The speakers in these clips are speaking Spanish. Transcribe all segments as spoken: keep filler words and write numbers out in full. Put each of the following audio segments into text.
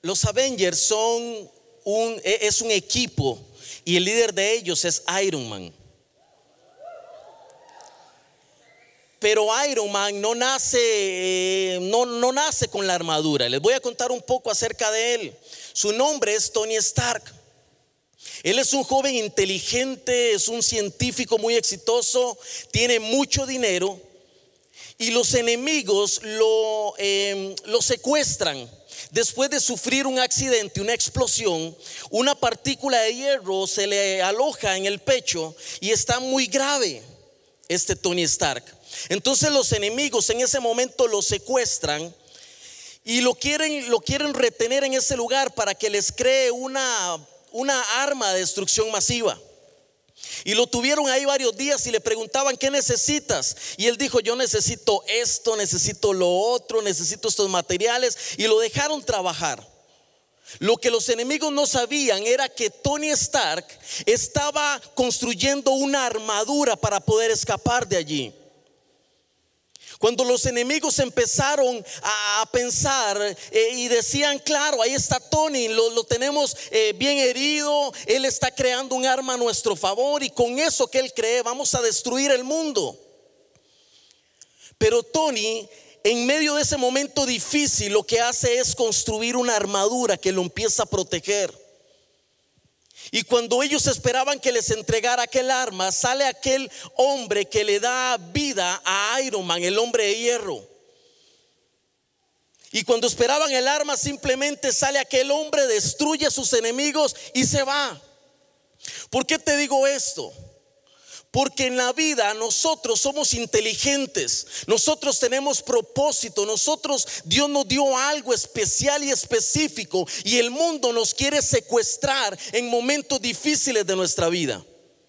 Los Avengers son un, es un equipo y el líder de ellos es Iron Man. Pero Iron Man no nace, eh, no, no nace con la armadura. Les voy a contar un poco acerca de él. Su nombre es Tony Stark. Él es un joven inteligente, es un científico muy exitoso, tiene mucho dinero y los enemigos lo, eh, lo secuestran. Después de sufrir un accidente, una explosión, una partícula de hierro se le aloja en el pecho y está muy grave este Tony Stark. Entonces los enemigos en ese momento lo secuestran y lo quieren, lo quieren retener en ese lugar para que les cree una, una arma de destrucción masiva. Y lo tuvieron ahí varios días y le preguntaban: ¿qué necesitas? Y él dijo: yo necesito esto, necesito lo otro, necesito estos materiales. Y lo dejaron trabajar. Lo que los enemigos no sabían era que Tony Stark estaba construyendo una armadura para poder escapar de allí. Cuando los enemigos empezaron a, a pensar eh, y decían: claro, ahí está Tony, lo, lo tenemos eh, bien herido, él está creando un arma a nuestro favor y con eso que él cree vamos a destruir el mundo. Pero Tony, en medio de ese momento difícil, lo que hace es construir una armadura que lo empieza a proteger. Y cuando ellos esperaban que les entregara aquel arma, sale aquel hombre que le da vida a Iron Man, el hombre de hierro. Y cuando esperaban el arma, simplemente sale aquel hombre, destruye a sus enemigos y se va. ¿Por qué te digo esto? Porque en la vida nosotros somos inteligentes, nosotros tenemos propósito, nosotros, Dios nos dio algo especial y específico y el mundo nos quiere secuestrar en momentos difíciles de nuestra vida.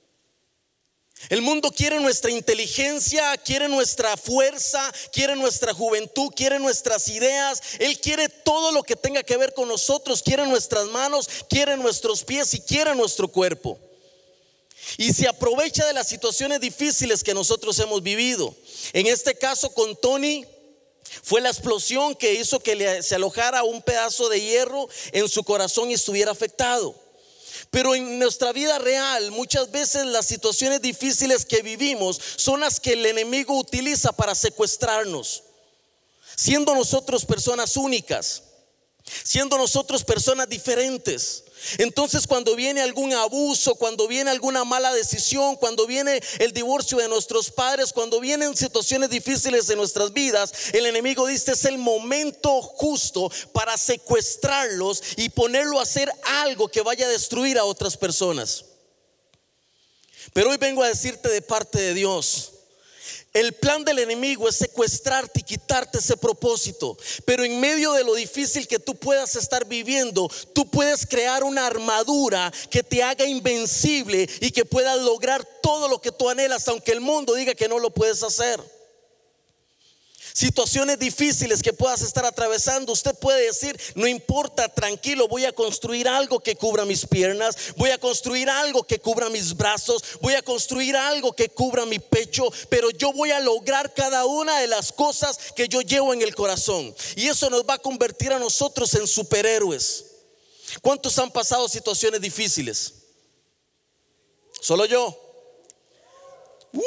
El mundo quiere nuestra inteligencia, quiere nuestra fuerza, quiere nuestra juventud, quiere nuestras ideas. Él quiere todo lo que tenga que ver con nosotros, quiere nuestras manos, quiere nuestros pies y quiere nuestro cuerpo. Y se aprovecha de las situaciones difíciles que nosotros hemos vivido. En este caso con Tony fue la explosión que hizo que le, se alojara un pedazo de hierro en su corazón y estuviera afectado. Pero en nuestra vida real muchas veces las situaciones difíciles que vivimos son las que el enemigo utiliza para secuestrarnos, siendo nosotros personas únicas, siendo nosotros personas diferentes. Entonces cuando viene algún abuso, cuando viene alguna mala decisión, cuando viene el divorcio de nuestros padres, cuando vienen situaciones difíciles en nuestras vidas, el enemigo dice: es el momento justo para secuestrarlos y ponerlo a hacer algo que vaya a destruir a otras personas. Pero hoy vengo a decirte de parte de Dios: el plan del enemigo es secuestrarte y quitarte ese propósito. Pero en medio de lo difícil que tú puedas estar viviendo, tú puedes crear una armadura que te haga invencible y que puedas lograr todo lo que tú anhelas, aunque el mundo diga que no lo puedes hacer. Situaciones difíciles que puedas estar atravesando, usted puede decir: no importa, tranquilo, voy a construir algo que cubra mis piernas, voy a construir algo que cubra mis brazos, voy a construir algo que cubra mi pecho, pero yo voy a lograr cada una de las cosas que yo llevo en el corazón. Y eso nos va a convertir a nosotros en superhéroes. ¿Cuántos han pasado situaciones difíciles? Solo yo. Uh.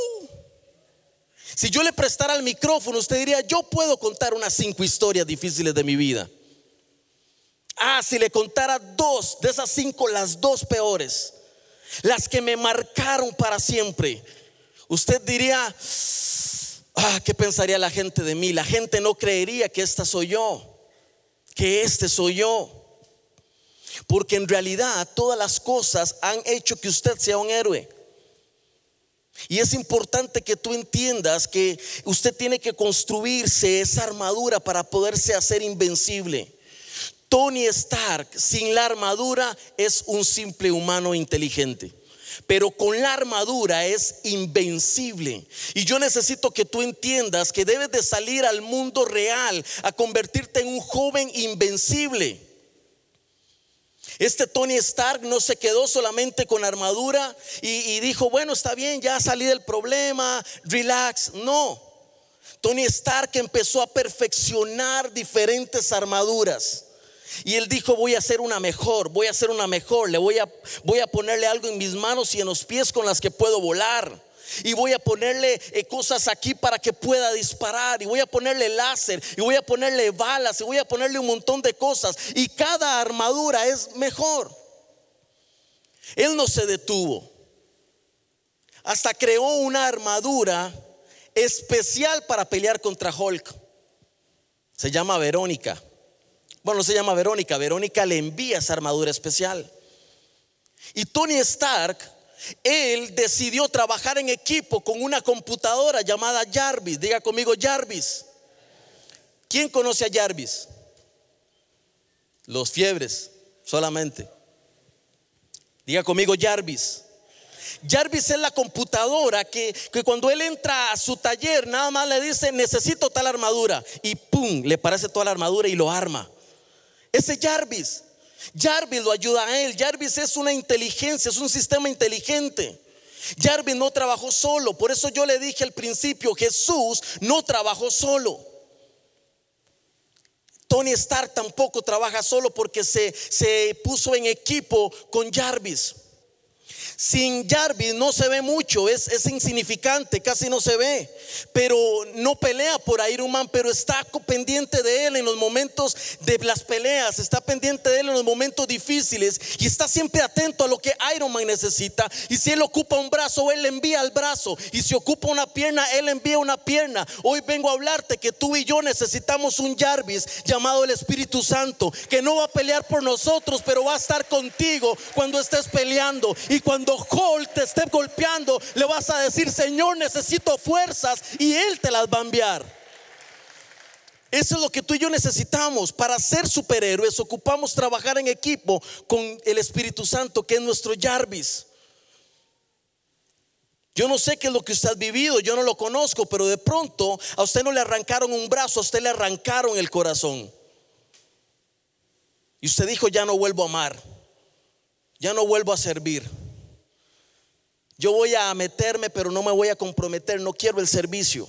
Si yo le prestara el micrófono, usted diría: yo puedo contar unas cinco historias difíciles de mi vida. Ah, si le contara dos de esas cinco, las dos peores, las que me marcaron para siempre, usted diría: ah, ¿qué pensaría la gente de mí? La gente no creería que esta soy yo, que este soy yo. Porque en realidad todas las cosas han hecho que usted sea un héroe. Y es importante que tú entiendas que usted tiene que construirse esa armadura para poderse hacer invencible. Tony Stark sin la armadura es un simple humano inteligente, pero con la armadura es invencible. Y yo necesito que tú entiendas que debes de salir al mundo real a convertirte en un joven invencible. Este Tony Stark no se quedó solamente con armadura y, y dijo: bueno, está bien, ya salí del problema, relax. No, Tony Stark empezó a perfeccionar diferentes armaduras. Y él dijo: voy a hacer una mejor, voy a hacer una mejor. Le voy a, voy a ponerle algo en mis manos y en los pies con las que puedo volar. Y voy a ponerle eh, cosas aquí para que pueda disparar. Y voy a ponerle láser. Y voy a ponerle balas. Y voy a ponerle un montón de cosas. Y cada armadura es mejor. Él no se detuvo. Hasta creó una armadura especial para pelear contra Hulk. Se llama Verónica. Bueno, no se llama Verónica. Verónica le envía esa armadura especial. Y Tony Stark, él decidió trabajar en equipo con una computadora llamada Jarvis. Diga conmigo, Jarvis. ¿Quién conoce a Jarvis? Los fiebres solamente. Diga conmigo, Jarvis. Jarvis es la computadora que, que cuando él entra a su taller, nada más le dice: necesito tal armadura, y pum, le parece toda la armadura y lo arma. Ese Jarvis, Jarvis lo ayuda a él. Jarvis es una inteligencia, es un sistema inteligente. Jarvis no trabajó solo. Por eso yo le dije al principio: Jesús no trabajó solo. Tony Stark tampoco trabaja solo, porque se, se puso en equipo con Jarvis. Sin Jarvis no se ve mucho, es, es insignificante, casi no se ve. Pero no pelea por Iron Man, pero está pendiente de él en los momentos de las peleas. Está pendiente de él en los momentos difíciles. Y está siempre atento a lo que Iron Man necesita. Y si él ocupa un brazo, él le envía el brazo. Y si ocupa una pierna, él le envía una pierna. Hoy vengo a hablarte que tú y yo necesitamos un Jarvis llamado el Espíritu Santo, que no va a pelear por nosotros, pero va a estar contigo cuando estés peleando. Y cuando Hulk te esté golpeando, le vas a decir: Señor, necesito fuerzas, y Él te las va a enviar. Eso es lo que tú y yo necesitamos. Para ser superhéroes ocupamos trabajar en equipo con el Espíritu Santo, que es nuestro Jarvis. Yo no sé qué es lo que usted ha vivido, yo no lo conozco, pero de pronto a usted no le arrancaron un brazo, a usted le arrancaron el corazón. Y usted dijo: ya no vuelvo a amar, ya no vuelvo a servir. Yo voy a meterme, pero no me voy a comprometer. No quiero el servicio.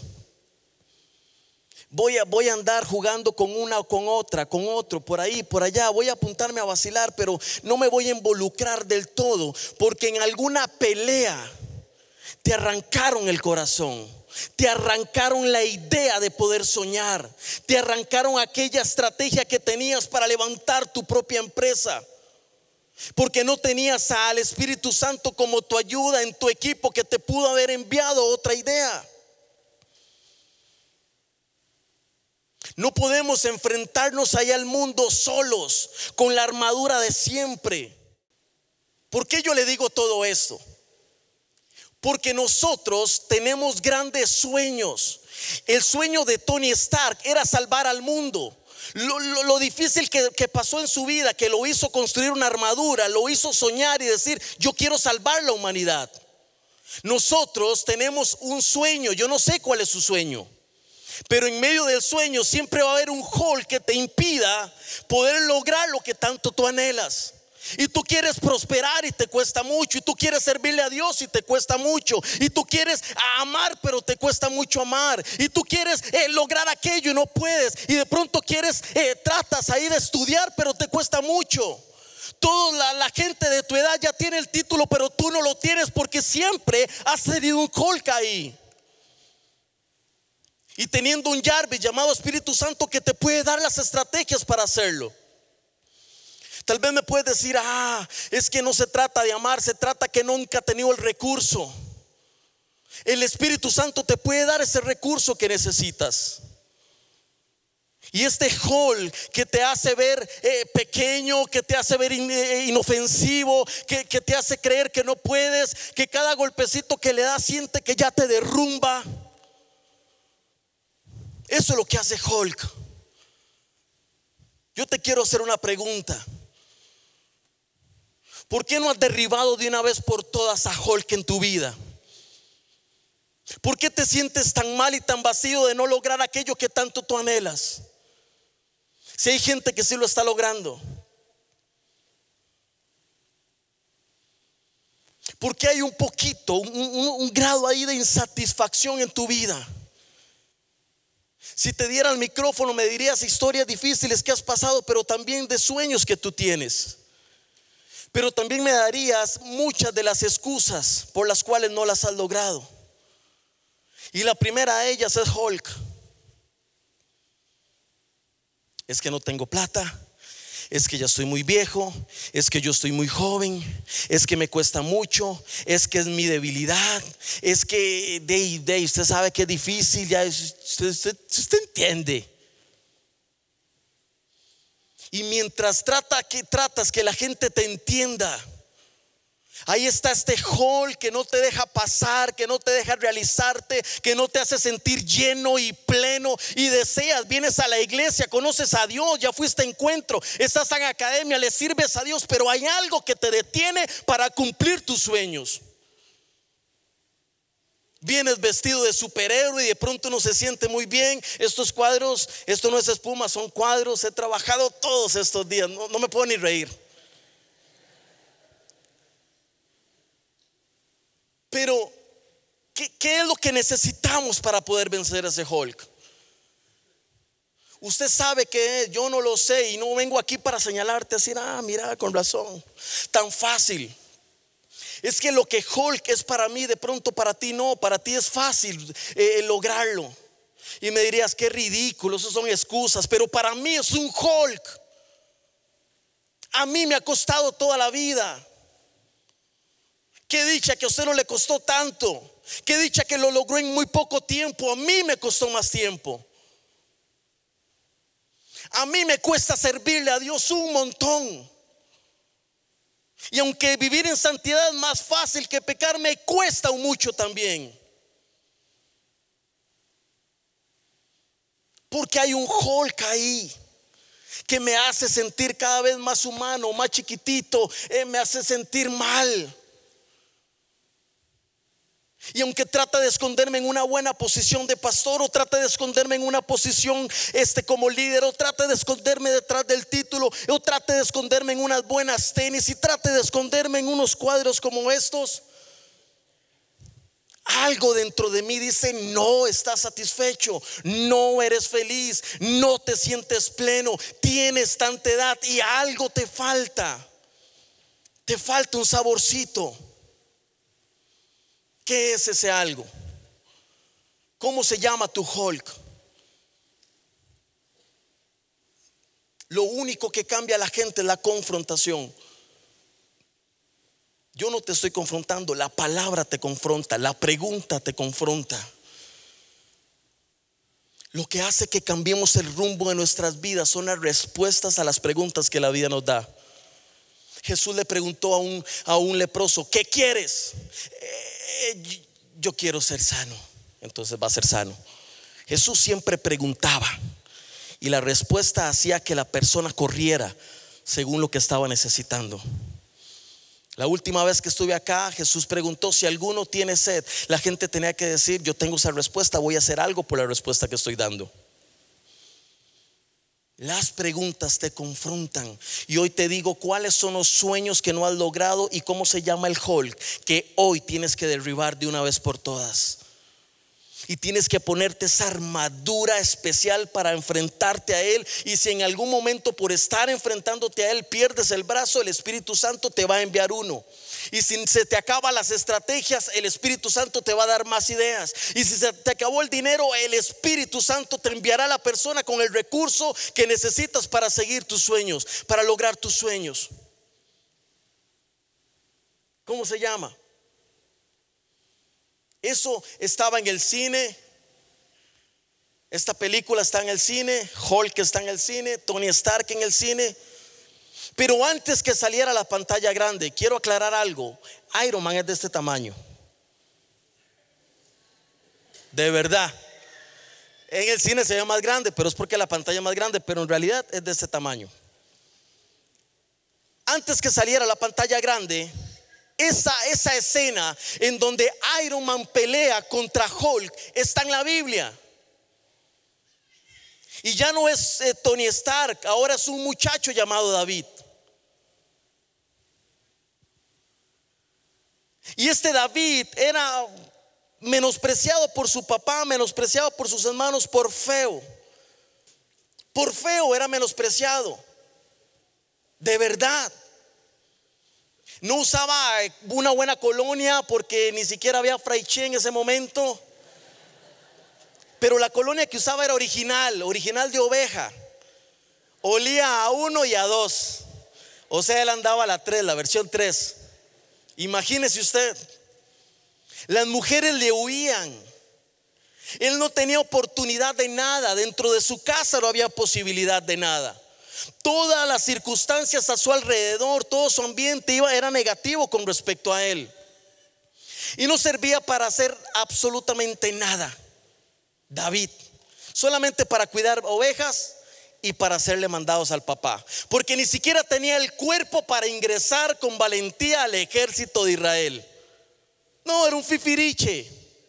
Voy a, voy a andar jugando con una o con otra, con otro, por ahí, por allá. Voy a apuntarme a vacilar, pero no me voy a involucrar del todo, porque en alguna pelea te arrancaron el corazón. Te arrancaron la idea de poder soñar. Te arrancaron aquella estrategia que tenías para levantar tu propia empresa, porque no tenías al Espíritu Santo como tu ayuda en tu equipo, que te pudo haber enviado otra idea. No podemos enfrentarnos allá al mundo solos, con la armadura de siempre. ¿Por qué yo le digo todo esto? Porque nosotros tenemos grandes sueños. El sueño de Tony Stark era salvar al mundo. Lo, lo, lo difícil que, que pasó en su vida, que lo hizo construir una armadura, lo hizo soñar y decir: yo quiero salvar la humanidad. Nosotros tenemos un sueño. Yo no sé cuál es su sueño, pero en medio del sueño siempre va a haber un Hulk que te impida poder lograr lo que tanto tú anhelas. Y tú quieres prosperar y te cuesta mucho. Y tú quieres servirle a Dios y te cuesta mucho. Y tú quieres amar, pero te cuesta mucho amar. Y tú quieres eh, lograr aquello y no puedes. Y de pronto quieres, eh, tratas ahí de estudiar, pero te cuesta mucho. Toda la, la gente de tu edad ya tiene el título, pero tú no lo tienes, porque siempre has tenido un Hulk ahí. Y teniendo un Jarvis llamado Espíritu Santo, que te puede dar las estrategias para hacerlo. Tal vez me puedes decir: ah, es que no se trata de amar, se trata que nunca ha tenido el recurso. El Espíritu Santo te puede dar ese recurso que necesitas. Y este Hulk que te hace ver eh, pequeño, que te hace ver in, eh, inofensivo, que, que te hace creer que no puedes, que cada golpecito que le das siente que ya te derrumba. Eso es lo que hace Hulk. Yo te quiero hacer una pregunta. ¿Por qué no has derribado de una vez por todas a Hulk en tu vida? ¿Por qué te sientes tan mal y tan vacío de no lograr aquello que tanto tú anhelas? Si hay gente que sí lo está logrando. ¿Por qué hay un poquito, un, un, un grado ahí de insatisfacción en tu vida? Si te diera el micrófono me dirías historias difíciles que has pasado, pero también de sueños que tú tienes. Pero también me darías muchas de las excusas por las cuales no las has logrado. Y la primera de ellas es Hulk. Es que no tengo plata, es que ya estoy muy viejo, es que yo estoy muy joven, es que me cuesta mucho, es que es mi debilidad, es que de, de, usted sabe que es difícil, ya usted, usted, usted entiende. Y mientras trata que, tratas que la gente te entienda, ahí está este Hulk que no te deja pasar, que no te deja realizarte, que no te hace sentir lleno y pleno y deseas. Vienes a la iglesia, conoces a Dios, ya fuiste a encuentro, estás en academia, le sirves a Dios, pero hay algo que te detiene para cumplir tus sueños. Vienes vestido de superhéroe y de pronto uno se siente muy bien. Estos cuadros, esto no es espuma, son cuadros. He trabajado todos estos días, no, no me puedo ni reír. Pero ¿qué, qué es lo que necesitamos para poder vencer a ese Hulk? Usted sabe que yo no lo sé y no vengo aquí para señalarte, decir, ah, mira, con razón, tan fácil. Es que lo que Hulk es para mí, de pronto para ti no. Para ti es fácil eh, lograrlo. Y me dirías, qué ridículo, eso son excusas. Pero para mí es un Hulk. A mí me ha costado toda la vida. Qué dicha que a usted no le costó tanto. Qué dicha que lo logró en muy poco tiempo. A mí me costó más tiempo. A mí me cuesta servirle a Dios un montón. Y aunque vivir en santidad es más fácil que pecar, me cuesta mucho también. Porque hay un Hulk ahí que me hace sentir cada vez más humano, más chiquitito, eh, me hace sentir mal. Y aunque trata de esconderme en una buena posición de pastor, o trata de esconderme en una posición este, como líder, o trate de esconderme detrás del título, o trate de esconderme en unas buenas tenis, y trate de esconderme en unos cuadros como estos, algo dentro de mí dice, no estás satisfecho, no eres feliz, no te sientes pleno, tienes tanta edad y algo te falta. Te falta un saborcito. ¿Qué es ese algo? ¿Cómo se llama tu Hulk? Lo único que cambia a la gente es la confrontación. Yo no te estoy confrontando, la palabra te confronta, la pregunta te confronta. Lo que hace que cambiemos el rumbo de nuestras vidas son las respuestas a las preguntas que la vida nos da. Jesús le preguntó a un, a un leproso, ¿qué quieres? Eh, yo quiero ser sano. Entonces va a ser sano. Jesús siempre preguntaba y la respuesta hacía que la persona corriera según lo que estaba necesitando. La última vez que estuve acá, Jesús preguntó si alguno tiene sed. La gente tenía que decir, yo tengo esa respuesta, voy a hacer algo por la respuesta que estoy dando. Las preguntas te confrontan. Y hoy te digo cuáles son los sueños que no has logrado y cómo se llama el Hulk que hoy tienes que derribar de una vez por todas. Y tienes que ponerte esa armadura especial para enfrentarte a él. Y si en algún momento por estar enfrentándote a él pierdes el brazo, el Espíritu Santo te va a enviar uno. Y si se te acaban las estrategias, el Espíritu Santo te va a dar más ideas. Y si se te acabó el dinero, el Espíritu Santo te enviará a la persona con el recurso que necesitas para seguir tus sueños, para lograr tus sueños. ¿Cómo se llama? Eso estaba en el cine. Esta película está en el cine. Hulk está en el cine. Tony Stark en el cine. Pero antes que saliera a la pantalla grande, quiero aclarar algo. Iron Man es de este tamaño. De verdad. En el cine se ve más grande, pero es porque la pantalla es más grande. Pero en realidad es de este tamaño. Antes que saliera a la pantalla grande, Esa, esa escena en donde Iron Man pelea contra Hulk está en la Biblia. Y ya no es eh, Tony Stark, ahora es un muchacho llamado David. Y este David era menospreciado por su papá, menospreciado por sus hermanos, por feo. Por feo era menospreciado. De verdad. No usaba una buena colonia porque ni siquiera había fraiche en ese momento. Pero la colonia que usaba era original, original de oveja. Olía a uno y a dos. O sea, él andaba a la tres, la versión tres. Imagínese usted. Las mujeres le huían. Él no tenía oportunidad de nada. Dentro de su casa no había posibilidad de nada. Todas las circunstancias a su alrededor, todo su ambiente iba, era negativo con respecto a él. Y no servía para hacer absolutamente nada. David, solamente para cuidar ovejas y para hacerle mandados al papá, porque ni siquiera tenía el cuerpo para ingresar con valentía al ejército de Israel. No, era un fifiriche.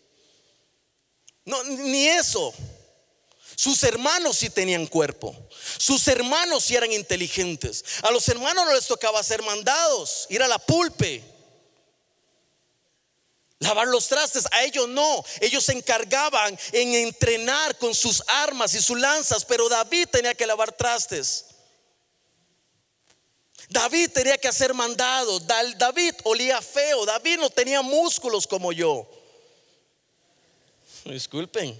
No, ni eso. Sus hermanos sí tenían cuerpo. Sus hermanos sí eran inteligentes. A los hermanos no les tocaba hacer mandados, ir a la pulpe, lavar los trastes. A ellos no. Ellos se encargaban en entrenar con sus armas y sus lanzas. Pero David tenía que lavar trastes. David tenía que hacer mandados. David olía feo. David no tenía músculos como yo. Disculpen.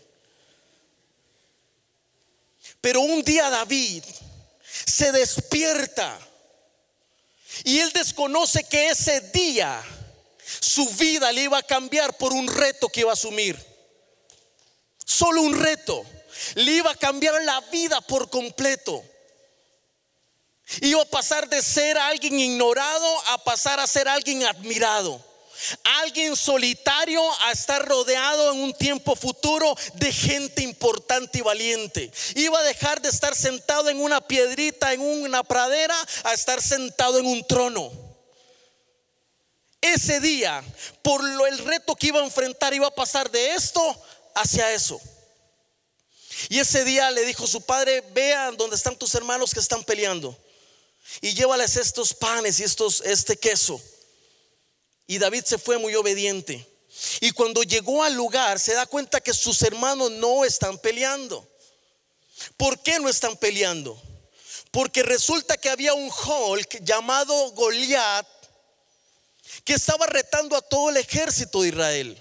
Pero un día David se despierta y él desconoce que ese día su vida le iba a cambiar por un reto que iba a asumir. Solo un reto. Le iba a cambiar la vida por completo. Iba a pasar de ser alguien ignorado a pasar a ser alguien admirado. Alguien solitario a estar rodeado en un tiempo futuro de gente importante y valiente. Iba a dejar de estar sentado en una piedrita, en una pradera, a estar sentado en un trono. Ese día, por lo, el reto que iba a enfrentar, iba a pasar de esto hacia eso. Y ese día le dijo su padre: vean donde están tus hermanos que están peleando y llévales estos panes y estos, este queso. Y David se fue muy obediente. Y cuando llegó al lugar se da cuenta que sus hermanos no están peleando. ¿Por qué no están peleando? Porque resulta que había un Hulk llamado Goliat que estaba retando a todo el ejército de Israel.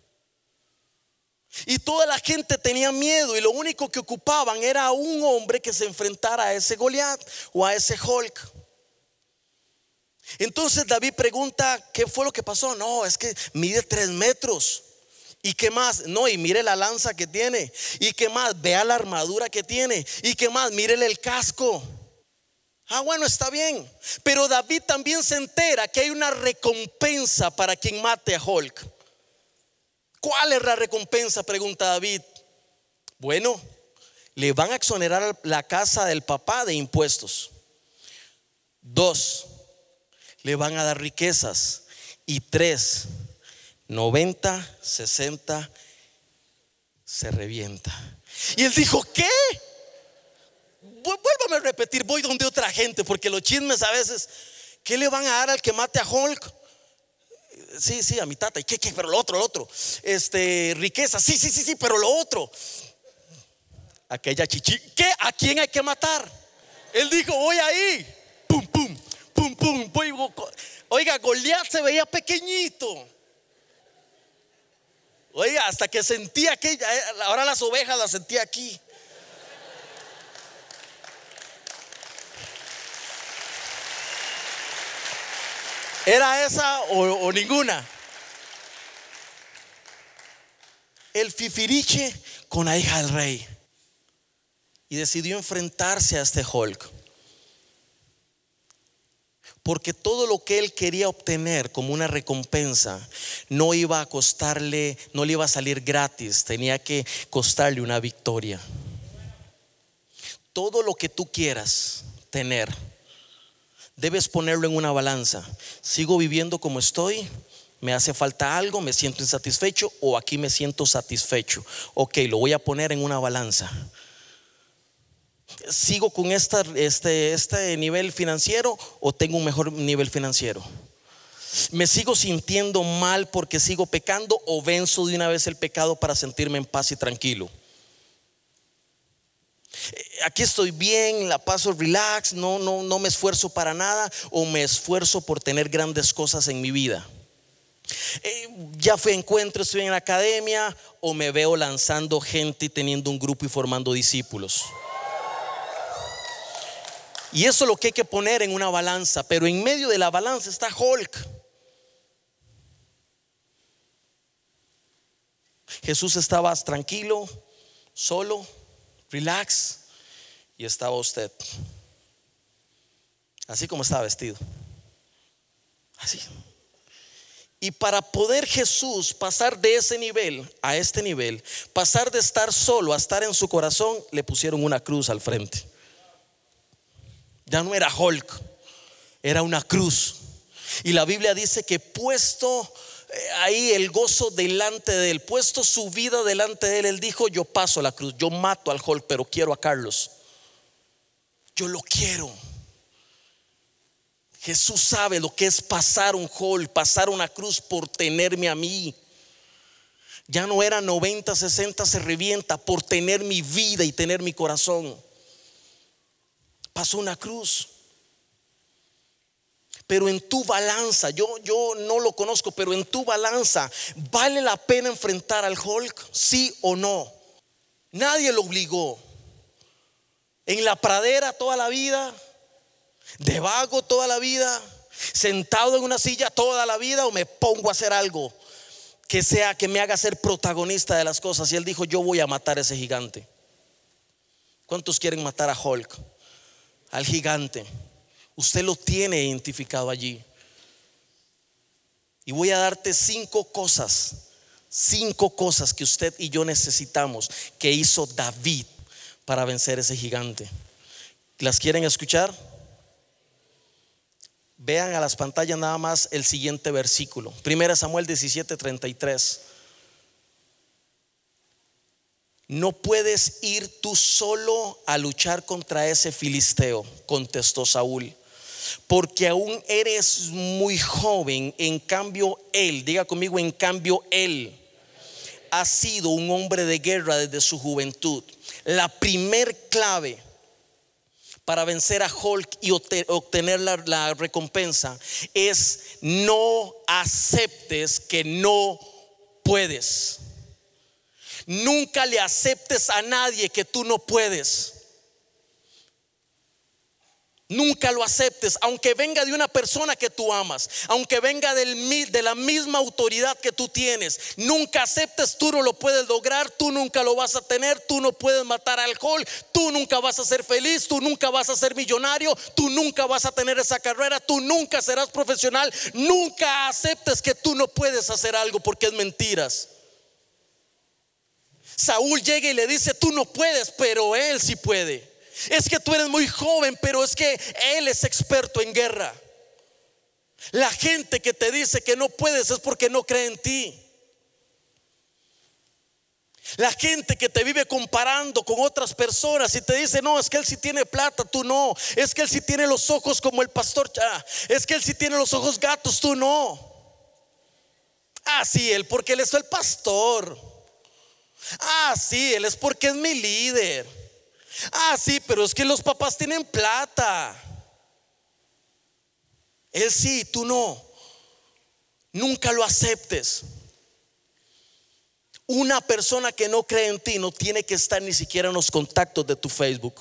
Y toda la gente tenía miedo, y lo único que ocupaban era a un hombre que se enfrentara a ese Goliat o a ese Hulk. Entonces David pregunta: ¿qué fue lo que pasó? No, es que mide tres metros. ¿Y qué más? No, y mire la lanza que tiene. ¿Y qué más? Vea la armadura que tiene. ¿Y qué más? Mírele el casco. Ah, bueno, está bien. Pero David también se entera que hay una recompensa para quien mate a Hulk. ¿Cuál es la recompensa?, pregunta David. Bueno, le van a exonerar la casa del papá de impuestos. Dos, le van a dar riquezas. Y tres, noventa, sesenta se revienta. Y él dijo: ¿qué? Vuélvame a repetir, voy donde otra gente, porque los chismes a veces. ¿Qué le van a dar al que mate a Hulk? Sí, sí, a mi tata. ¿Y qué, qué? Pero lo otro, lo otro. Este, riqueza. Sí, sí, sí, sí, pero lo otro. Aquella chichi. ¿Qué? ¿A quién hay que matar? Él dijo: voy ahí. Pum, pum, pum, pum. Voy. Oiga, Goliat se veía pequeñito. Oiga, hasta que sentía que ahora las ovejas las sentía aquí. ¿Era esa o, o ninguna? El fifiriche con la hija del rey. Y decidió enfrentarse a este Hulk, porque todo lo que él quería obtener como una recompensa no iba a costarle, no le iba a salir gratis, tenía que costarle una victoria. Todo lo que tú quieras tener, debes ponerlo en una balanza. ¿Sigo viviendo como estoy? ¿Me hace falta algo? ¿Me siento insatisfecho? ¿O aquí me siento satisfecho? Ok, lo voy a poner en una balanza. ¿Sigo con esta, este, este nivel financiero o tengo un mejor nivel financiero? ¿Me sigo sintiendo mal porque sigo pecando o venzo de una vez el pecado para sentirme en paz y tranquilo? Aquí estoy bien, la paso relax, no, no, no me esfuerzo para nada, o me esfuerzo por tener grandes cosas en mi vida. Eh, ya fui a encuentro, estoy en la academia, o me veo lanzando gente y teniendo un grupo y formando discípulos. Y eso es lo que hay que poner en una balanza. Pero en medio de la balanza está Hulk. Jesús estaba tranquilo, solo, relax, y estaba usted así como estaba vestido, así. Y para poder Jesús pasar de ese nivel a este nivel, pasar de estar solo a estar en su corazón, le pusieron una cruz al frente. Ya no era Hulk, era una cruz. Y la Biblia dice que puesto ahí el gozo delante de él, puesto su vida delante de él, él dijo: yo paso la cruz, yo mato al Hulk, pero quiero a Carlos. Yo lo quiero. Jesús sabe lo que es pasar un Hulk, pasar una cruz por tenerme a mí. Ya no era noventa, sesenta, se revienta, por tener mi vida y tener mi corazón. Pasó una cruz. Pero en tu balanza, yo, yo no lo conozco, pero en tu balanza, ¿vale la pena enfrentar al Hulk? ¿Sí o no? Nadie lo obligó. En la pradera toda la vida, de vago toda la vida, sentado en una silla toda la vida, o me pongo a hacer algo que sea, que me haga ser protagonista de las cosas. Y él dijo: yo voy a matar a ese gigante. ¿Cuántos quieren matar a Hulk? Al gigante. Usted lo tiene identificado allí. Y voy a darte cinco cosas, cinco cosas que usted y yo necesitamos, que hizo David para vencer ese gigante. ¿Las quieren escuchar? Vean a las pantallas nada más el siguiente versículo. Primera Samuel diecisiete, treinta y tres. No puedes ir tú solo a luchar contra ese filisteo, contestó Saúl, porque aún eres muy joven. En cambio él, diga conmigo, en cambio él ha sido un hombre de guerra desde su juventud. La primer clave para vencer a Hulk y obtener la, la recompensa es: no aceptes que no puedes. Nunca le aceptes a nadie que tú no puedes. Nunca lo aceptes, aunque venga de una persona que tú amas, aunque venga del, de la misma autoridad que tú tienes. Nunca aceptes: tú no lo puedes lograr, tú nunca lo vas a tener, tú no puedes matar al Hulk, tú nunca vas a ser feliz, tú nunca vas a ser millonario, tú nunca vas a tener esa carrera, tú nunca serás profesional. Nunca aceptes que tú no puedes hacer algo, porque es mentiras. Saúl llega y le dice: tú no puedes, pero él sí puede. Es que tú eres muy joven, pero es que él es experto en guerra. La gente que te dice que no puedes es porque no cree en ti. La gente que te vive comparando con otras personas y te dice: no, es que él sí tiene plata, tú no. Es que él sí tiene los ojos como el pastor, ah, es que él sí tiene los ojos gatos, tú no. Ah, sí, él porque él es el pastor. Ah, sí, él es porque es mi líder. Ah, sí, pero es que los papás tienen plata. Él sí, tú no. Nunca lo aceptes. Una persona que no cree en ti no tiene que estar ni siquiera en los contactos de tu Facebook.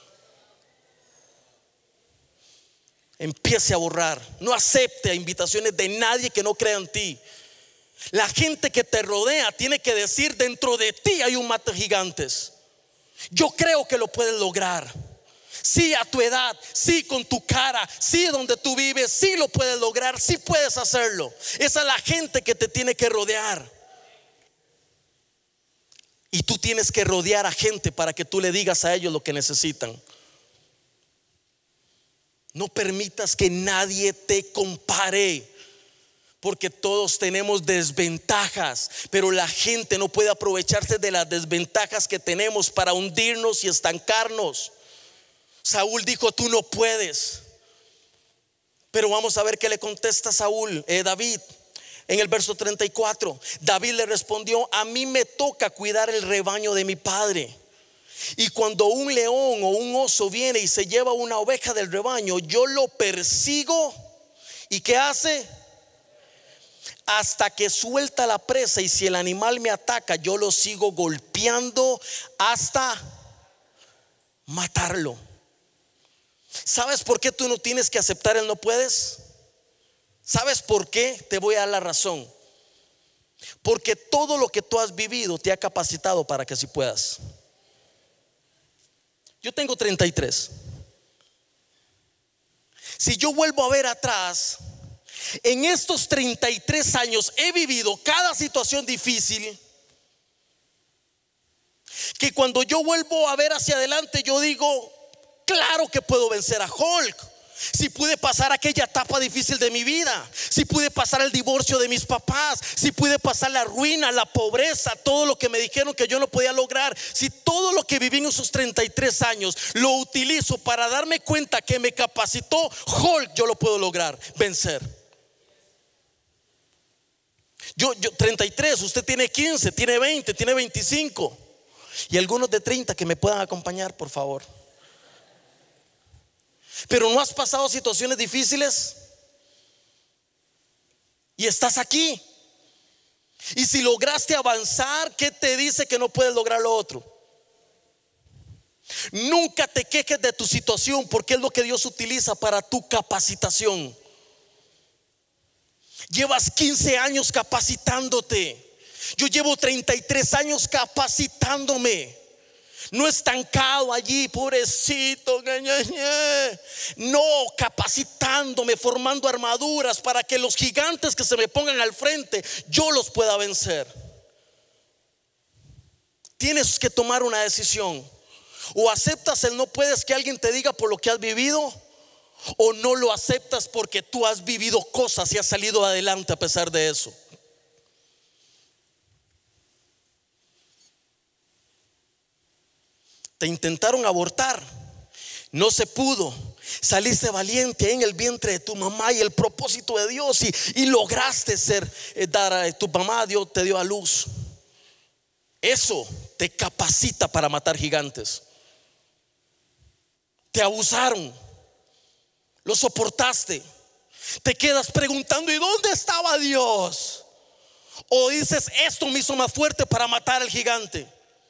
Empiece a borrar. No acepte invitaciones de nadie que no crea en ti. La gente que te rodea tiene que decir: dentro de ti hay un mata gigantes. Yo creo que lo puedes lograr. Sí, a tu edad, sí, con tu cara, sí, donde tú vives, sí lo puedes lograr, sí puedes hacerlo. Esa es la gente que te tiene que rodear. Y tú tienes que rodear a gente para que tú le digas a ellos lo que necesitan. No permitas que nadie te compare, porque todos tenemos desventajas, pero la gente no puede aprovecharse de las desventajas que tenemos para hundirnos y estancarnos. Saúl dijo: tú no puedes. Pero vamos a ver qué le contesta Saúl, eh, David. En el verso treinta y cuatro, David le respondió: a mí me toca cuidar el rebaño de mi padre. Y cuando un león o un oso viene y se lleva una oveja del rebaño, yo lo persigo. ¿Y qué hace? Hasta que suelta la presa. Y si el animal me ataca, yo lo sigo golpeando hasta matarlo. ¿Sabes por qué tú no tienes que aceptar el no puedes? ¿Sabes por qué? Te voy a dar la razón. Porque todo lo que tú has vivido te ha capacitado para que sí puedas. Yo tengo treinta y tres. Si yo vuelvo a ver atrás, en estos treinta y tres años he vivido cada situación difícil, que cuando yo vuelvo a ver hacia adelante, yo digo: claro que puedo vencer a Hulk. Si pude pasar aquella etapa difícil de mi vida, si pude pasar el divorcio de mis papás, si pude pasar la ruina, la pobreza, todo lo que me dijeron que yo no podía lograr, si todo lo que viví en esos treinta y tres años lo utilizo para darme cuenta que me capacitó Hulk, yo lo puedo lograr, vencer. Yo, yo treinta y tres, usted tiene quince, tiene veinte, tiene veinticinco. Y algunos de treinta que me puedan acompañar, por favor. Pero no has pasado situaciones difíciles y estás aquí. Y si lograste avanzar, ¿qué te dice que no puedes lograr lo otro? Nunca te quejes de tu situación, porque es lo que Dios utiliza para tu capacitación. Llevas quince años capacitándote. Yo llevo treinta y tres años capacitándome. No estancado allí, pobrecito. No, capacitándome, formando armaduras para que los gigantes que se me pongan al frente, yo los pueda vencer. Tienes que tomar una decisión. O aceptas el no puedes que alguien te diga por lo que has vivido, o no lo aceptas porque tú has vivido cosas y has salido adelante a pesar de eso. Te intentaron abortar, no se pudo. Saliste valiente en el vientre de tu mamá y el propósito de Dios, y, y lograste ser, eh, dar a tu mamá, Dios te dio a luz. Eso te capacita para matar gigantes. Te abusaron, lo soportaste. Te quedas preguntando: ¿y dónde estaba Dios? O dices: esto me hizo más fuerte para matar al gigante.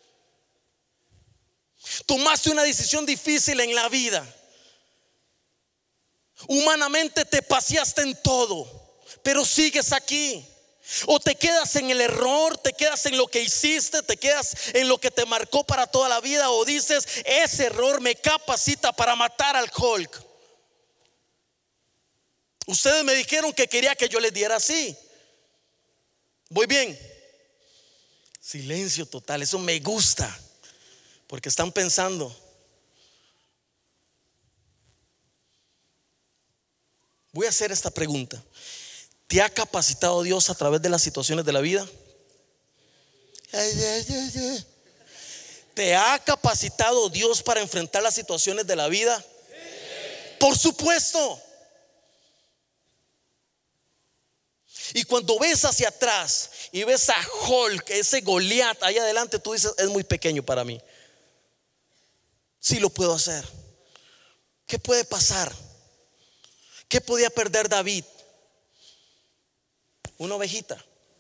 Tomaste una decisión difícil en la vida. Humanamente te paseaste en todo, pero sigues aquí. O te quedas en el error, te quedas en lo que hiciste, te quedas en lo que te marcó para toda la vida. O dices: ese error me capacita para matar al Hulk. Ustedes me dijeron que quería que yo les diera así. ¿Voy bien? Silencio total, eso me gusta. Porque están pensando. Voy a hacer esta pregunta: ¿te ha capacitado Dios a través de las situaciones de la vida? ¿Te ha capacitado Dios para enfrentar las situaciones de la vida? Por supuesto. Y cuando ves hacia atrás y ves a Hulk, ese Goliat ahí adelante, tú dices: es muy pequeño para mí. Sí lo puedo hacer. ¿Qué puede pasar? ¿Qué podía perder David? Una ovejita.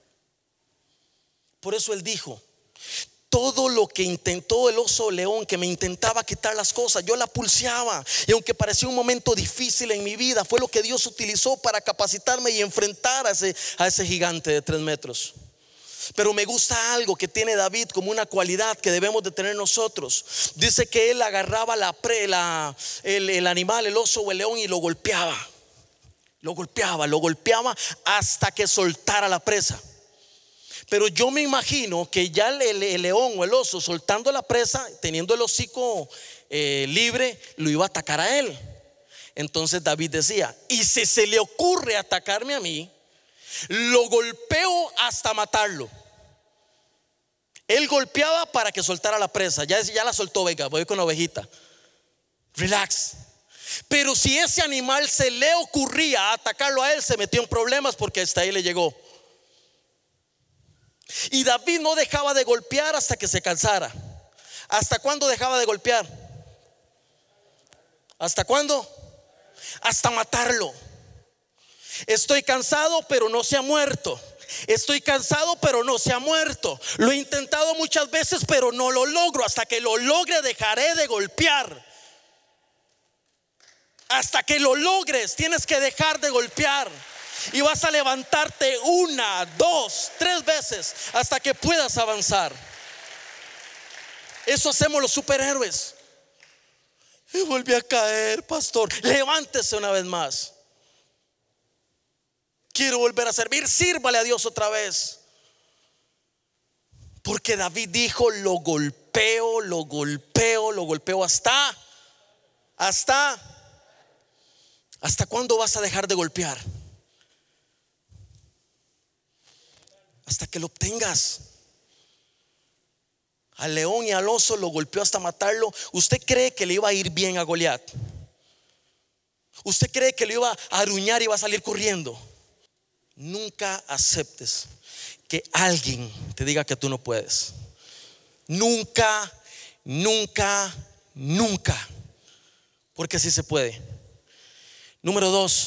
Por eso él dijo: todo lo que intentó el oso león, que me intentaba quitar las cosas, yo la pulseaba. Y aunque parecía un momento difícil en mi vida, fue lo que Dios utilizó para capacitarme y enfrentar a ese, a ese gigante de tres metros. Pero me gusta algo que tiene David como una cualidad que debemos de tener nosotros. Dice que él agarraba la pre, la, el, el animal, el oso o el león, y lo golpeaba. Lo golpeaba, lo golpeaba hasta que soltara la presa. Pero yo me imagino que ya el, el, el león o el oso, soltando la presa, teniendo el hocico eh, libre, lo iba a atacar a él. Entonces David decía: y si se le ocurre atacarme a mí, lo golpeo hasta matarlo. Él golpeaba para que soltara la presa. Ya, ya la soltó, venga, voy con la ovejita. Relax. Pero si ese animal se le ocurría atacarlo a él, se metió en problemas porque hasta ahí le llegó. Y David no dejaba de golpear hasta que se cansara. ¿Hasta cuándo dejaba de golpear? ¿Hasta cuándo? Hasta matarlo. Estoy cansado, pero no se ha muerto. Estoy cansado, pero no se ha muerto. Lo he intentado muchas veces, pero no lo logro. Hasta que lo logre, dejaré de golpear. Hasta que lo logres, tienes que dejar de golpear. Y vas a levantarte una, dos, tres veces hasta que puedas avanzar. Eso hacemos los superhéroes. Y volví a caer, pastor. Levántese una vez más. Quiero volver a servir. Sírvale a Dios otra vez. Porque David dijo: lo golpeo, lo golpeo, lo golpeo hasta Hasta ¿Hasta cuándo vas a dejar de golpear? Hasta que lo obtengas. Al león y al oso lo golpeó hasta matarlo. ¿Usted cree que le iba a ir bien a Goliat? ¿Usted cree que le iba a aruñar y iba a salir corriendo? Nunca aceptes que alguien te diga que tú no puedes. Nunca, nunca, nunca. Porque sí se puede. Número dos,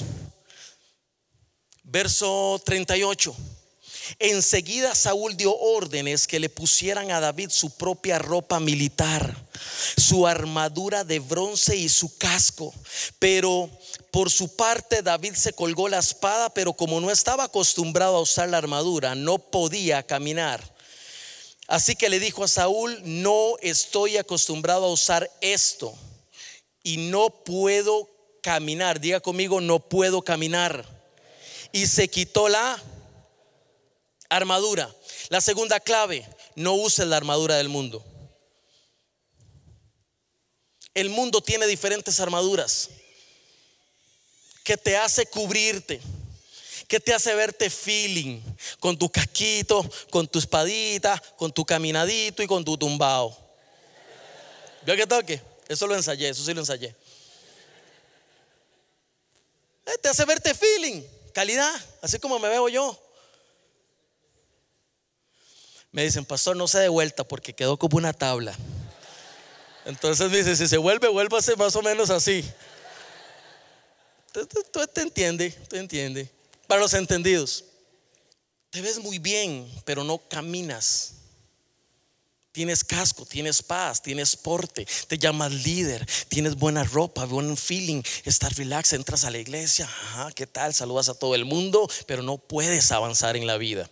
verso treinta y ocho. Enseguida Saúl dio órdenes que le pusieran a David su propia ropa militar, su armadura de bronce y su casco. Pero por su parte David se colgó la espada, pero como no estaba acostumbrado a usar la armadura, no podía caminar. Así que le dijo a Saúl: no estoy acostumbrado a usar esto y no puedo caminar. Diga conmigo: no puedo caminar. Y se quitó la armadura. La segunda clave: no uses la armadura del mundo. El mundo tiene diferentes armaduras que te hace cubrirte, que te hace verte feeling, con tu casquito, con tu espadita, con tu caminadito y con tu tumbao. ¿Vio que toque? Eso lo ensayé, eso sí lo ensayé. Te hace verte feeling, calidad, así como me veo yo. Me dicen: pastor, no se dé vuelta porque quedó como una tabla. Entonces me dice: si se vuelve, vuélvase más o menos así. Tú, tú, tú te entiendes, tú entiendes. Para los entendidos, te ves muy bien, pero no caminas. Tienes casco, tienes paz, tienes porte, te llamas líder, tienes buena ropa, buen feeling, estás relax, entras a la iglesia, ajá, ¿qué tal? Saludas a todo el mundo, pero no puedes avanzar en la vida.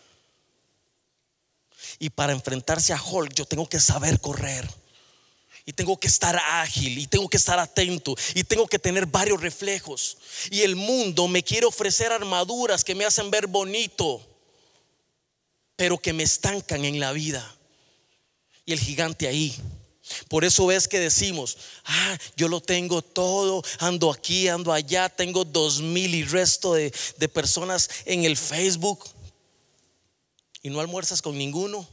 Y para enfrentarse a Hulk, yo tengo que saber correr, y tengo que estar ágil, y tengo que estar atento, y tengo que tener varios reflejos. Y el mundo me quiere ofrecer armaduras que me hacen ver bonito, pero que me estancan en la vida. Y el gigante ahí. Por eso es que decimos: ah, yo lo tengo todo, ando aquí, ando allá, tengo dos mil y resto de, de personas en el Facebook, y no almuerzas con ninguno.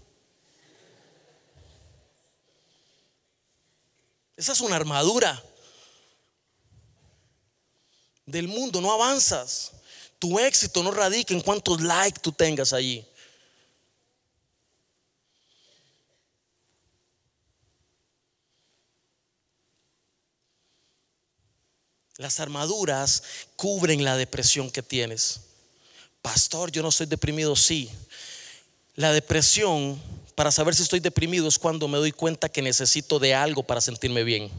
Esa es una armadura del mundo. No avanzas. Tu éxito no radica en cuántos likes tú tengas allí. Las armaduras cubren la depresión que tienes. Pastor, yo no estoy deprimido. Sí. La depresión, para saber si estoy deprimido, es cuando me doy cuenta que necesito de algo para sentirme bien.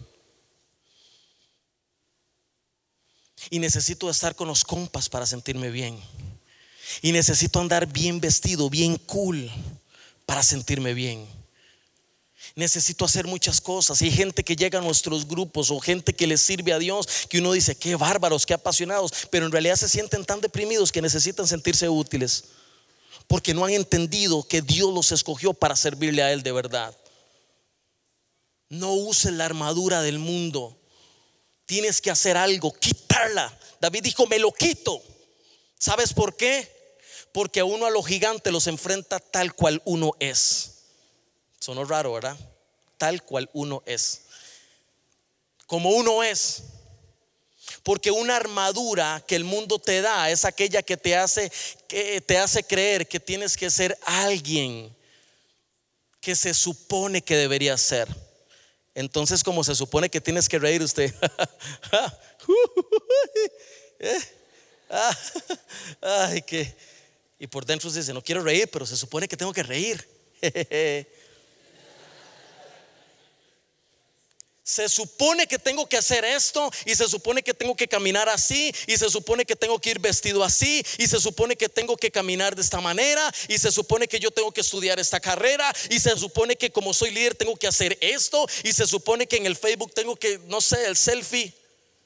Y necesito estar con los compas para sentirme bien. Y necesito andar bien vestido, bien cool para sentirme bien. Necesito hacer muchas cosas. Y hay gente que llega a nuestros grupos, o gente que les sirve a Dios, que uno dice: qué bárbaros, qué apasionados, pero en realidad se sienten tan deprimidos que necesitan sentirse útiles, porque no han entendido que Dios los escogió para servirle a Él de verdad. No uses la armadura del mundo. Tienes que hacer algo, quitarla. David dijo: me lo quito. ¿Sabes por qué? Porque a uno, a los gigantes, los enfrenta tal cual uno es. Sonó raro, ¿verdad? Tal cual uno es. Como uno es. Porque una armadura que el mundo te da es aquella que te hace, que te hace creer que tienes que ser alguien que se supone que deberías ser. Entonces, como se supone que tienes que reír usted, ay, que, y por dentro se dice, no quiero reír, pero se supone que tengo que reír. Se supone que tengo que hacer esto, y se supone que tengo que caminar así, y se supone que tengo que ir vestido así, y se supone que tengo que caminar de esta manera, y se supone que yo tengo que estudiar esta carrera, y se supone que como soy líder tengo que hacer esto, y se supone que en el Facebook tengo que, no sé, el selfie.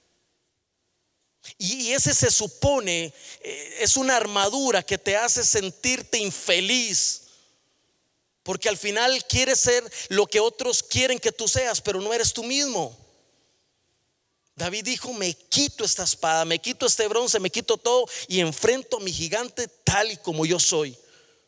Y ese se supone eh, es una armadura que te hace sentirte infeliz, porque al final quieres ser lo que otros quieren que tú seas, pero no eres tú mismo. David dijo: me quito esta espada, me quito este bronce, me quito todo y enfrento a mi gigante tal y como yo soy.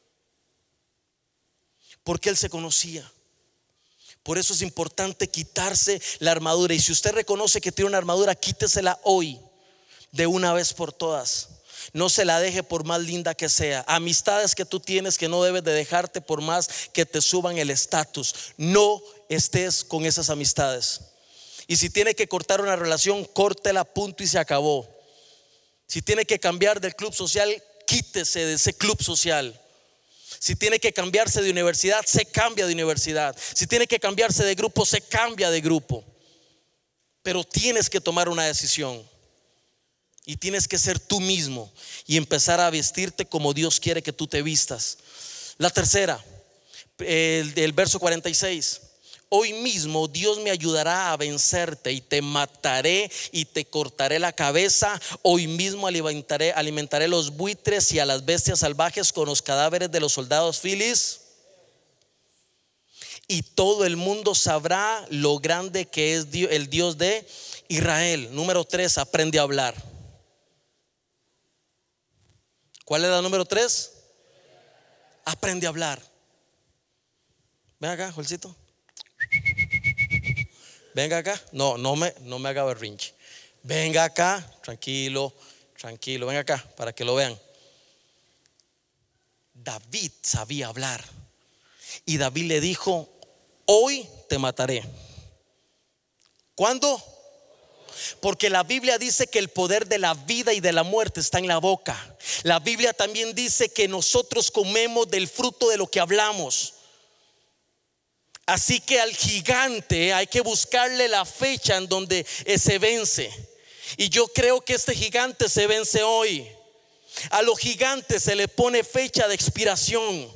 Porque él se conocía. Por eso es importante quitarse la armadura. Y si usted reconoce que tiene una armadura, quítesela hoy, de una vez por todas. No se la deje por más linda que sea. Amistades que tú tienes que no debes de dejarte por más que te suban el estatus. No estés con esas amistades. Y si tiene que cortar una relación, córtela, punto, y se acabó. Si tiene que cambiar del club social, quítese de ese club social. Si tiene que cambiarse de universidad, se cambia de universidad. Si tiene que cambiarse de grupo, se cambia de grupo. Pero tienes que tomar una decisión. Y tienes que ser tú mismo y empezar a vestirte como Dios quiere que tú te vistas. La tercera, el, el verso cuarenta y seis. Hoy mismo Dios me ayudará a vencerte y te mataré y te cortaré la cabeza. Hoy mismo alimentaré, alimentaré los buitres y a las bestias salvajes con los cadáveres de los soldados filisteos. Y todo el mundo sabrá lo grande que es Dios, el Dios de Israel. Número tres, aprende a hablar. ¿Cuál es la número tres? Aprende a hablar. Ven acá, Juelcito. Venga acá. No, no me, no me haga berrinche. Venga acá, tranquilo, tranquilo. Venga acá para que lo vean. David sabía hablar. Y David le dijo: hoy te mataré. ¿Cuándo? Porque la Biblia dice que el poder de la vida y de la muerte está en la boca. La Biblia también dice que nosotros comemos del fruto de lo que hablamos. Así que al gigante hay que buscarle la fecha en donde se vence. Y yo creo que este gigante se vence hoy. A los gigantes se le pone fecha de expiración.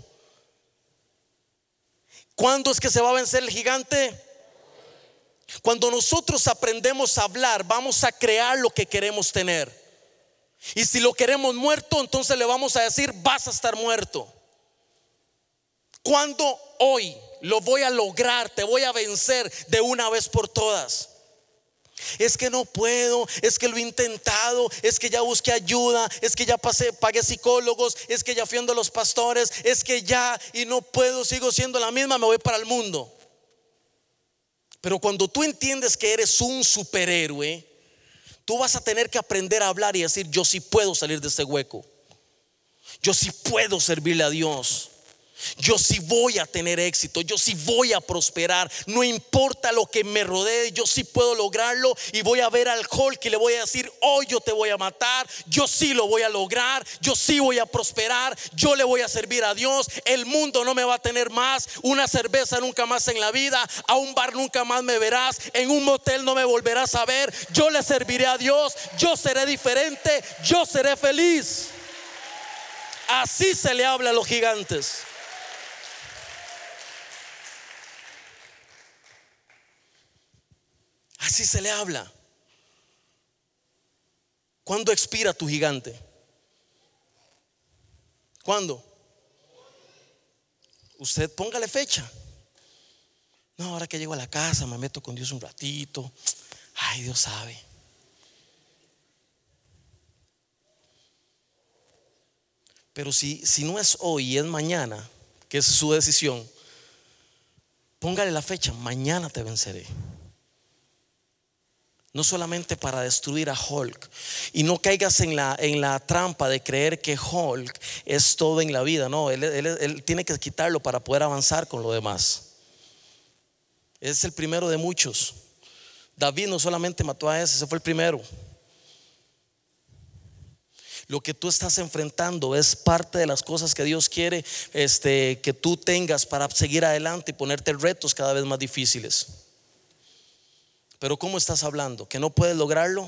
¿Cuándo es que se va a vencer el gigante? Cuando nosotros aprendemos a hablar, vamos a crear lo que queremos tener. Y si lo queremos muerto, entonces le vamos a decir: vas a estar muerto. Cuando hoy lo voy a lograr, te voy a vencer de una vez por todas. Es que no puedo, es que lo he intentado, es que ya busqué ayuda, es que ya pasé, pagué psicólogos, es que ya fui a los pastores, es que ya y no puedo, sigo siendo la misma, me voy para el mundo. Pero cuando tú entiendes que eres un superhéroe, tú vas a tener que aprender a hablar y decir: yo sí puedo salir de este hueco. Yo sí puedo servirle a Dios. Yo sí voy a tener éxito, yo sí voy a prosperar. No importa lo que me rodee, yo sí puedo lograrlo. Y voy a ver al Hulk y le voy a decir: hoy yo te voy a matar. Yo sí lo voy a lograr, yo sí voy a prosperar. Yo le voy a servir a Dios. El mundo no me va a tener más. Una cerveza nunca más en la vida. A un bar nunca más me verás. En un motel no me volverás a ver. Yo le serviré a Dios. Yo seré diferente, yo seré feliz. Así se le habla a los gigantes. Así se le habla. ¿Cuándo expira tu gigante? ¿Cuándo? Usted póngale fecha. No, ahora que llego a la casa me meto con Dios un ratito. Ay, Dios sabe. Pero si, si no es hoy y es mañana, que es su decisión, póngale la fecha: mañana te venceré. No solamente para destruir a Hulk. Y no caigas en la, en la trampa de creer que Hulk es todo en la vida. No, él, él, él tiene que quitarlo para poder avanzar con lo demás. Es el primero de muchos. David no solamente mató a ese, ese fue el primero. Lo que tú estás enfrentando es parte de las cosas que Dios quiere este, que tú tengas para seguir adelante y ponerte retos cada vez más difíciles. Pero ¿cómo estás hablando? ¿Que no puedes lograrlo?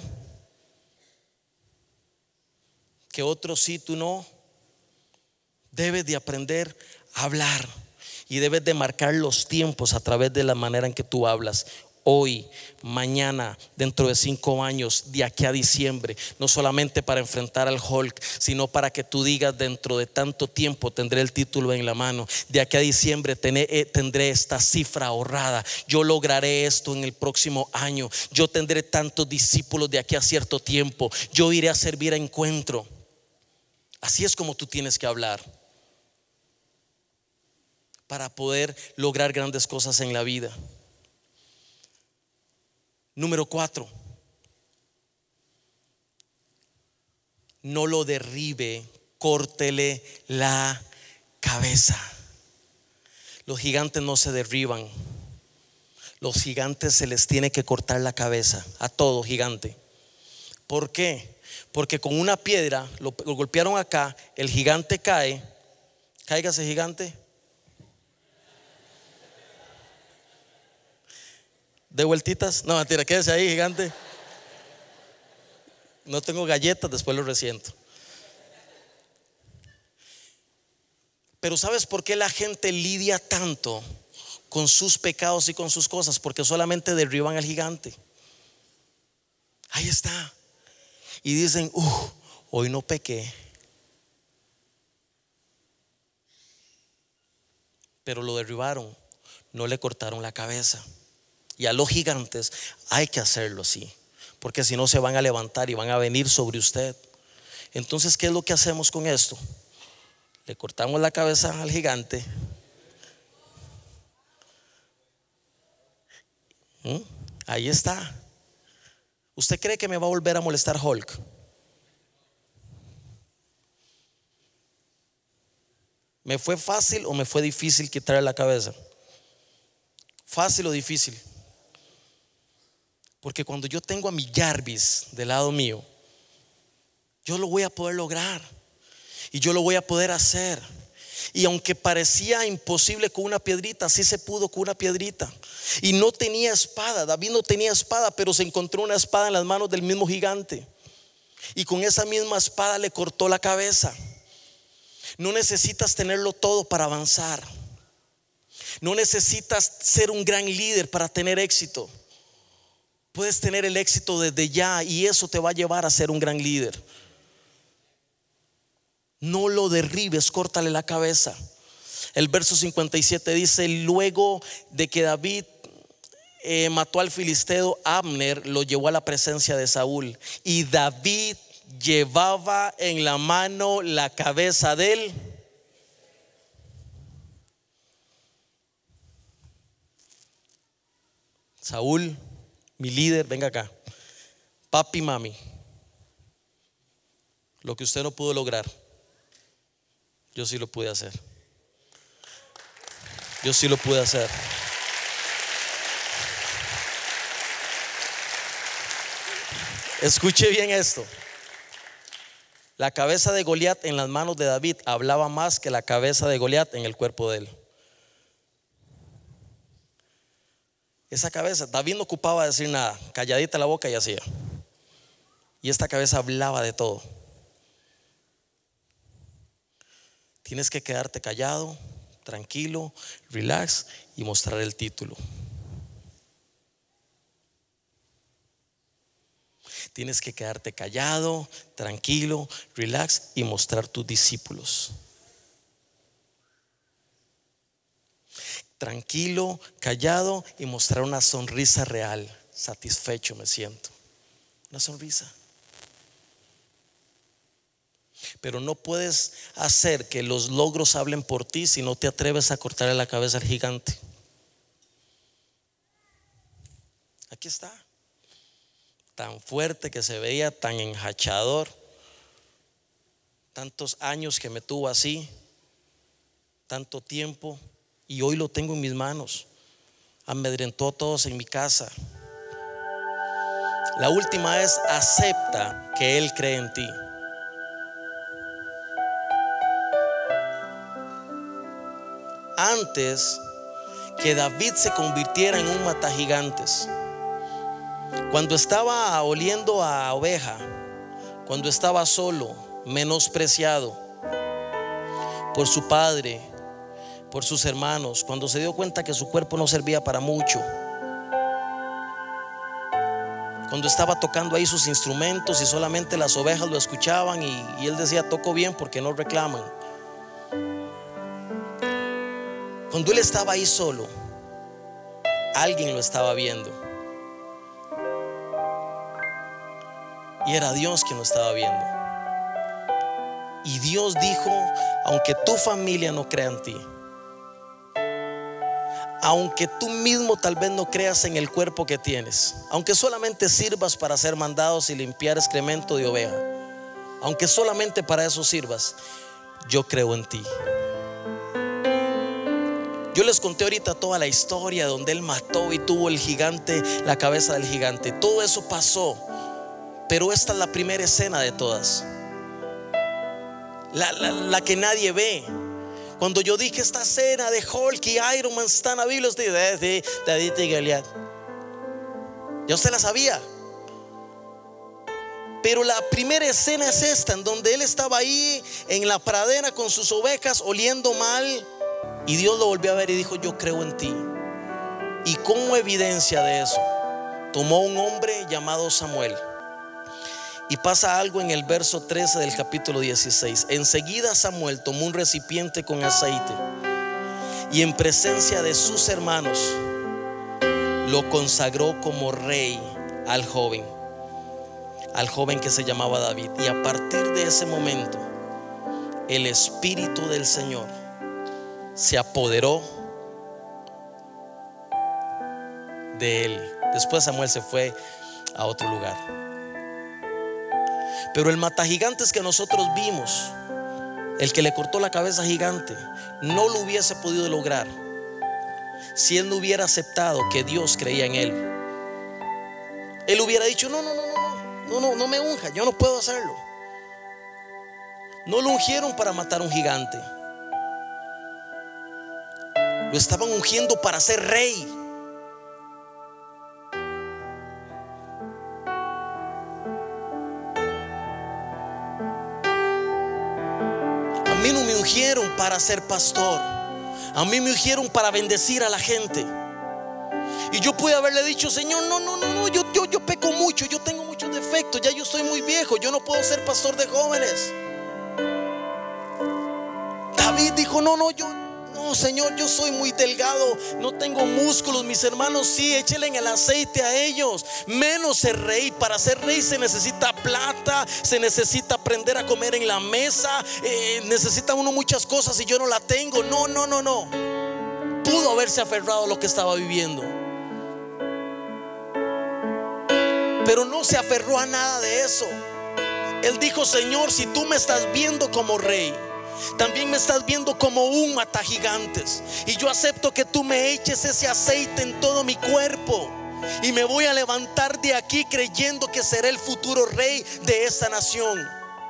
¿Que otros sí, tú no? Debes de aprender a hablar y debes de marcar los tiempos a través de la manera en que tú hablas. Hoy, mañana, dentro de cinco años, de aquí a diciembre. No solamente para enfrentar al Hulk, sino para que tú digas: dentro de tanto tiempo tendré el título en la mano. De aquí a diciembre tendré, tendré esta cifra ahorrada. Yo lograré esto en el próximo año. Yo tendré tantos discípulos de aquí a cierto tiempo. Yo iré a servir a encuentro. Así es como tú tienes que hablar para poder lograr grandes cosas en la vida. Número cuatro, no lo derribe, córtele la cabeza. Los gigantes no se derriban. Los gigantes se les tiene que cortar la cabeza, a todo gigante. ¿Por qué? Porque con una piedra lo, lo golpearon acá, el gigante cae. Cáigase, gigante. ¿De vueltitas? No, mentira, quédese ahí, gigante. No tengo galletas, después lo resiento. Pero ¿sabes por qué la gente lidia tanto con sus pecados y con sus cosas? Porque solamente derriban al gigante. Ahí está. Y dicen: uh, hoy no pequé. Pero lo derribaron, no le cortaron la cabeza. Y a los gigantes hay que hacerlo así, porque si no se van a levantar y van a venir sobre usted. Entonces, ¿qué es lo que hacemos con esto? Le cortamos la cabeza al gigante. ¿Mm? Ahí está. ¿Usted cree que me va a volver a molestar Hulk? ¿Me fue fácil o me fue difícil quitarle la cabeza? ¿Fácil o difícil? Porque cuando yo tengo a mi Jarvis del lado mío, yo lo voy a poder lograr y yo lo voy a poder hacer. Y aunque parecía imposible con una piedrita, sí se pudo con una piedrita. Y no tenía espada, David no tenía espada, pero se encontró una espada en las manos del mismo gigante. Y con esa misma espada le cortó la cabeza. No necesitas tenerlo todo para avanzar. No necesitas ser un gran líder para tener éxito. Puedes tener el éxito desde ya y eso te va a llevar a ser un gran líder. No lo derribes, córtale la cabeza. El verso cincuenta y siete dice: luego de que David eh, mató al filisteo, Abner lo llevó a la presencia de Saúl. Y David llevaba en la mano la cabeza de él. Saúl, mi líder, venga acá. Papi, mami, lo que usted no pudo lograr, yo sí lo pude hacer. Yo sí lo pude hacer. Escuche bien esto. La cabeza de Goliat en las manos de David hablaba más que la cabeza de Goliat en el cuerpo de él. Esa cabeza, David no ocupaba decir nada, calladita la boca y hacía. Y esta cabeza hablaba de todo. Tienes que quedarte callado, tranquilo, relax y mostrar el título. Tienes que quedarte callado, tranquilo, relax y mostrar tus discípulos. Tranquilo, callado y mostrar una sonrisa real. Satisfecho me siento. Una sonrisa. Pero no puedes hacer que los logros hablen por ti si no te atreves a cortarle la cabeza al gigante. Aquí está. tan fuerte, que se veía tan enjachador, tantos años que me tuvo así, tanto tiempo, y hoy lo tengo en mis manos. Amedrentó a todos en mi casa. La última es: acepta que Él cree en ti. Antes que David se convirtiera en un matagigantes, cuando estaba oliendo a oveja, cuando estaba solo, menospreciado por su padre, por sus hermanos, cuando se dio cuenta que su cuerpo no servía para mucho, cuando estaba tocando ahí sus instrumentos y solamente las ovejas lo escuchaban, y, y él decía: toco bien porque no reclaman. Cuando él estaba ahí solo, alguien lo estaba viendo, y era Dios quien lo estaba viendo. Y Dios dijo: aunque tu familia no crea en ti, aunque tú mismo tal vez no creas en el cuerpo que tienes, aunque solamente sirvas para hacer mandados y limpiar excremento de oveja, aunque solamente para eso sirvas, yo creo en ti. Yo les conté ahorita toda la historia donde él mató y tuvo el gigante, la cabeza del gigante. Todo eso pasó, pero esta es la primera escena de todas, la, la, la que nadie ve. Cuando yo dije esta escena de Hulk y Iron Man está en la Biblia, usted dice: David y Goliat. Ya usted la sabía. Pero la primera escena es esta, en donde él estaba ahí en la pradera con sus ovejas oliendo mal, y Dios lo volvió a ver y dijo: yo creo en ti. Y como evidencia de eso, tomó un hombre llamado Samuel. Y pasa algo en el verso trece del capítulo dieciséis. Enseguida Samuel tomó un recipiente con aceite y en presencia de sus hermanos lo consagró como rey al joven, al joven que se llamaba David. Y a partir de ese momento, el Espíritu del Señor se apoderó de él. Después Samuel se fue a otro lugar. Pero el matagigantes que nosotros vimos, el que le cortó la cabeza a gigante, no lo hubiese podido lograr si él no hubiera aceptado que Dios creía en él. Él hubiera dicho: no, no, no, no, no, no, no me unja, yo no puedo hacerlo. No lo ungieron para matar a un gigante, lo estaban ungiendo para ser rey. A mí no me ungieron para ser pastor, a mí me ungieron para bendecir a la gente. Y yo pude haberle dicho: Señor, no, no, no, no, yo, yo, yo peco mucho, yo tengo muchos defectos, ya yo soy muy viejo, yo no puedo ser pastor de jóvenes. David dijo: no, no, yo no, Señor, yo soy muy delgado, no tengo músculos, mis hermanos sí, échele en el aceite a ellos. Menos ser rey. Para ser rey se necesita plata, se necesita aprender a comer en la mesa, eh, necesita uno muchas cosas y yo no la tengo. No, no, no, no. Pudo haberse aferrado a lo que estaba viviendo, pero no se aferró a nada de eso. Él dijo: Señor, si tú me estás viendo como rey, también me estás viendo como un matagigantes, y yo acepto que tú me eches ese aceite en todo mi cuerpo, y me voy a levantar de aquí creyendo que seré el futuro rey de esta nación.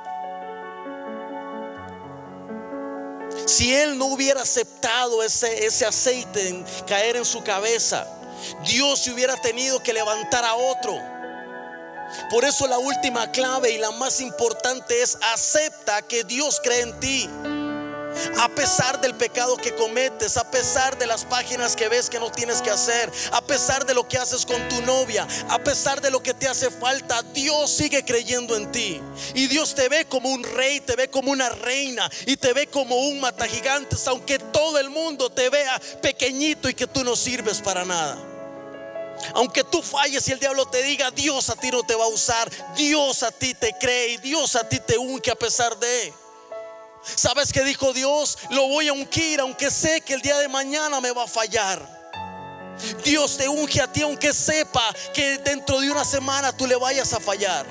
Si él no hubiera aceptado ese, ese aceite en caer en su cabeza, Dios se hubiera tenido que levantar a otro. Por eso la última clave y la más importante es: acepta que Dios cree en ti. A pesar del pecado que cometes, a pesar de las páginas que ves que no tienes que hacer, a pesar de lo que haces con tu novia, a pesar de lo que te hace falta, Dios sigue creyendo en ti. Y Dios te ve como un rey, te ve como una reina y te ve como un matagigantes, aunque todo el mundo te vea pequeñito y que tú no sirves para nada. Aunque tú falles y el diablo te diga: Dios a ti no te va a usar, Dios a ti te cree y Dios a ti te unge a pesar de. ¿Sabes qué dijo Dios? Lo voy a ungir aunque sé que el día de mañana me va a fallar. Dios te unge a ti aunque sepa que dentro de una semana tú le vayas a fallar.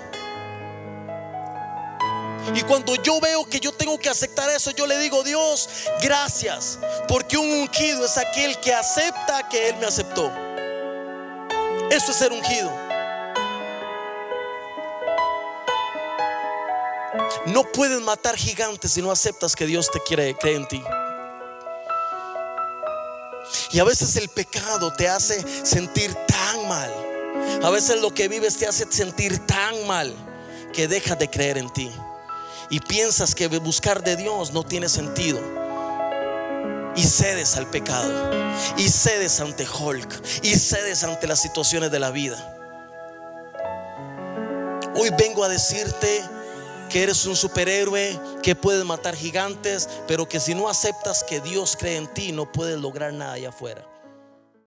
Y cuando yo veo que yo tengo que aceptar eso, yo le digo: Dios, gracias, porque un ungido es aquel que acepta que Él me aceptó. Eso es ser ungido. No puedes matar gigantes si no aceptas que Dios te quiere, cree en ti. Y a veces el pecado te hace sentir tan mal. A veces lo que vives te hace sentir tan mal que dejas de creer en ti y piensas que buscar de Dios no tiene sentido, y cedes al pecado, y cedes ante Hulk, y cedes ante las situaciones de la vida. Hoy vengo a decirte que eres un superhéroe, que puedes matar gigantes, pero que si no aceptas que Dios cree en ti, no puedes lograr nada allá afuera.